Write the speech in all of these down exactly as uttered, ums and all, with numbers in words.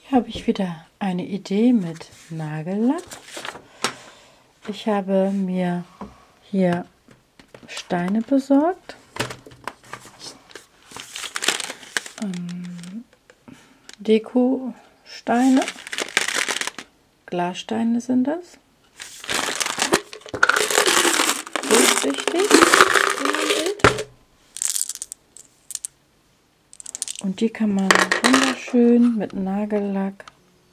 Hier habe ich wieder eine Idee mit Nagellack. Ich habe mir hier Steine besorgt. Ähm, Deko-Steine. Glassteine sind das. Durchsichtig, wie man sieht. Und die kann man wunderschön mit Nagellack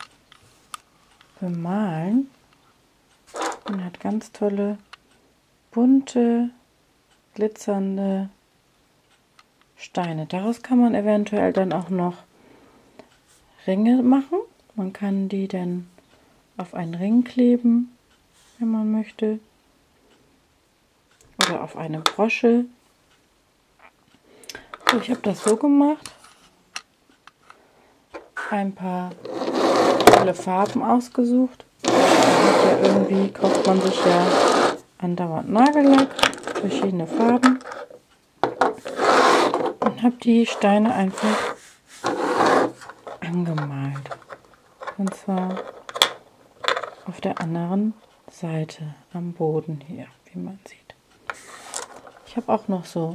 bemalen. Und hat ganz tolle, bunte, glitzernde Steine. Daraus kann man eventuell dann auch noch Ringe machen. Man kann die dann auf einen Ring kleben, wenn man möchte. Oder auf eine Brosche. So, ich habe das so gemacht. Ein paar tolle Farben ausgesucht. Ja, irgendwie kauft man sich ja andauernd Nagellack, verschiedene Farben. Und habe die Steine einfach angemalt. Und zwar auf der anderen Seite am Boden hier, wie man sieht. Ich habe auch noch so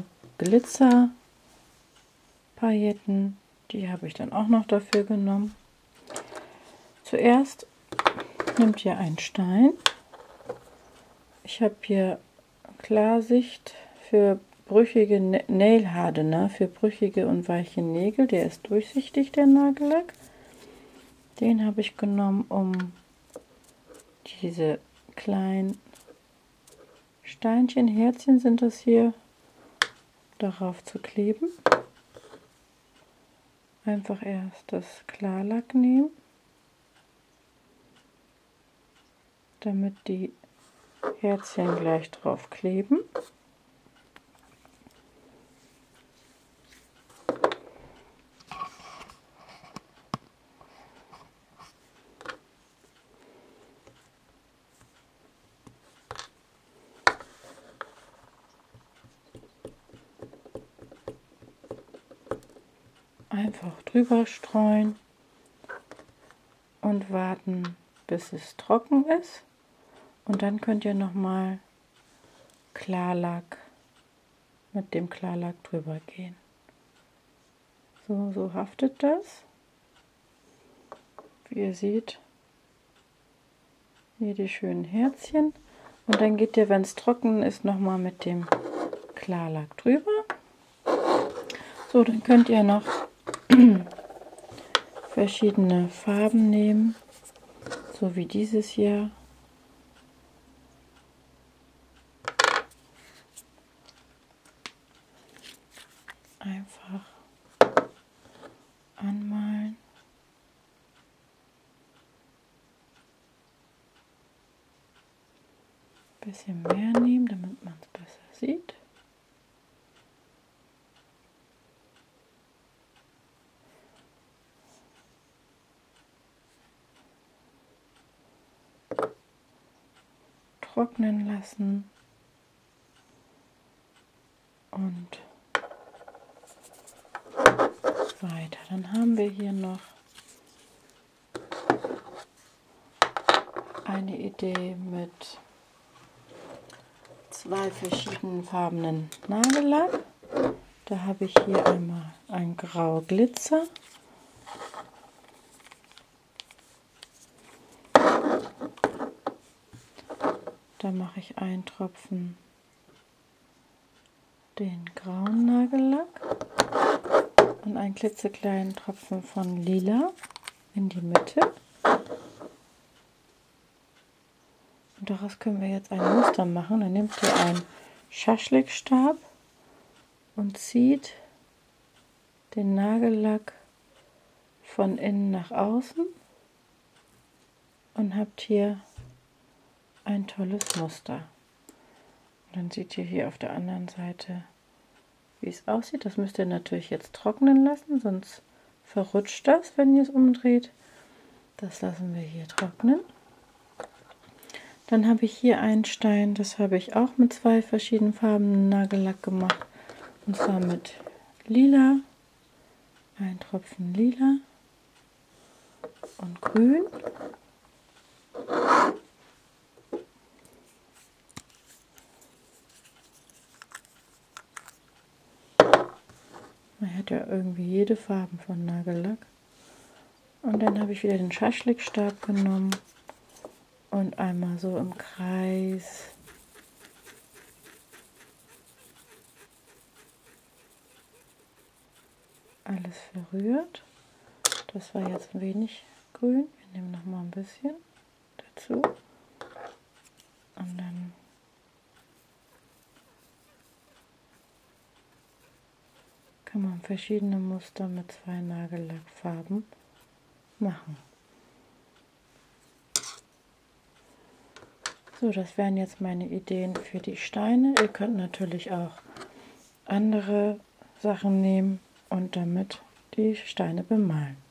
Glitzerpailletten, die habe ich dann auch noch dafür genommen. Zuerst nimmt ihr einen Stein. Ich habe hier Klarsicht für brüchige Nail Hardener, für brüchige und weiche Nägel. Der ist durchsichtig, der Nagellack. Den habe ich genommen, um diese kleinen Steinchen, Herzchen sind das hier, darauf zu kleben. Einfach erst das Klarlack nehmen, damit die Herzchen gleich drauf kleben. Einfach drüber streuen und warten, bis es trocken ist. Und dann könnt ihr nochmal Klarlack mit dem Klarlack drüber gehen. So, so haftet das. Wie ihr seht, hier die schönen Herzchen. Und dann geht ihr, wenn es trocken ist, nochmal mit dem Klarlack drüber. So, dann könnt ihr noch verschiedene Farben nehmen, so wie dieses hier. Einfach anmalen. Ein bisschen mehr nehmen, damit man es besser sieht. Trocknen lassen und weiter. Dann haben wir hier noch eine Idee mit zwei verschiedenen farbenen Nagellack. Da habe ich hier einmal ein Grau Glitzer. Da mache ich einen Tropfen den grauen Nagellack und einen klitzekleinen Tropfen von Lila in die Mitte. Und daraus können wir jetzt ein Muster machen. Dann nehmt ihr einen Schaschlikstab und zieht den Nagellack von innen nach außen und habt hier ein tolles Muster. Und dann seht ihr hier auf der anderen Seite, wie es aussieht. Das müsst ihr natürlich jetzt trocknen lassen, sonst verrutscht das, wenn ihr es umdreht. Das lassen wir hier trocknen. Dann habe ich hier einen Stein, das habe ich auch mit zwei verschiedenen Farben Nagellack gemacht. Und zwar mit Lila, ein Tropfen Lila und Grün. Man hat ja irgendwie jede Farbe von Nagellack. Und dann habe ich wieder den Schaschlikstab genommen und einmal so im Kreis alles verrührt. Das war jetzt ein wenig grün. Wir nehmen noch mal ein bisschen dazu. Und dann kann man verschiedene Muster mit zwei Nagellackfarben machen. So, das wären jetzt meine Ideen für die Steine. Ihr könnt natürlich auch andere Sachen nehmen und damit die Steine bemalen.